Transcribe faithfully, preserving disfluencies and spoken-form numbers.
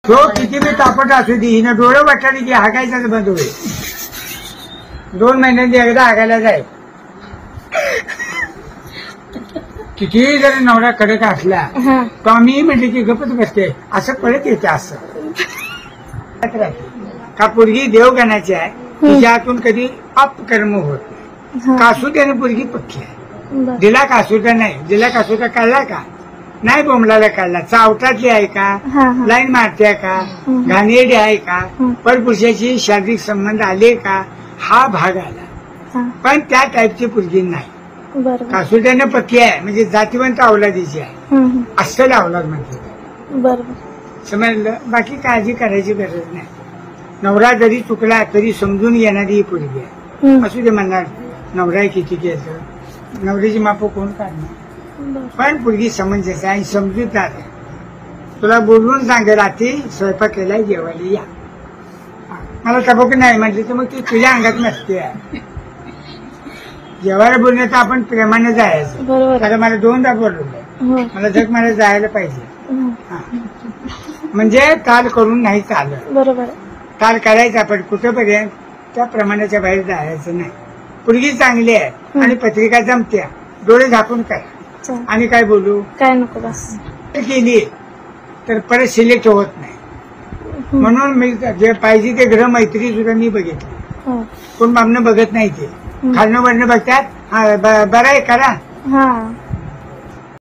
तो किती मी तापट असू दे हिनं डोळे वाटली की हाकायचाच बंद होईल. दोन महिन्यांनी एकदा हाकायला जाईल. कितीही जरी नवरा कडक असला तो आम्ही म्हटले की गपच बसते असं पळत येते. असं का पोरगी देवगणाची आहे तिच्यातून कधी अपकर्म होत नाही. कासुट्याने पोरगी पक्की आहे. दिला कासुटा नाही दिला कासुटा काढला का नाही बोंबलाला काढला. चावटातली आहे का लाईन मारते का घाणेरडी आहे का परपुरुषाची शारीरिक संबंध आले का हा भाग आला. पण त्या टाईपची पोरगी नाही. कासुट्याने पक्की आहे म्हणजे जातीवंत अवलादीची आहे असं अवलाद म्हणते. समजलं. बाकी काळजी करायची गरज नाही. नवरा जरी चुकला तरी समजून येणारी ही पोरगी आहे. असू दे म्हणणार नवरा किती केलं नवऱ्याची माप कोण काढणार. पण पोरगी समंजस आहे समजूतदार आहे. तुला बोलवून सांगेल रात्री स्वयंपाक केलाय जेवायला या. मला तबक नाही म्हटली तर मग ती तुझ्या अंगात नसते. जेवायला बोलण्यात तर आपण प्रेमाने जायचं. आता मला दोनदा बोलवलं मला जग मला जायला पाहिजे. म्हणजे काल करून नाही चालत. बरोबर काल करायचं आपण कुठंपर्यंत त्या प्रमाणाच्या बाहेर जायचं नाही. पोरगी चांगली आहे आणि पत्रिका जमत्या डोळे झाकून करा. आणि काय बोलू काय नको बस केली तर परत सिलेक्ट होत नाही. म्हणून मी जे पाहिजे ते ग्रह मैत्री सुद्धा मी बघितली. कोण मामनं बघत नाही ते खालनं वरनं बघतात. हा बरं आहे करा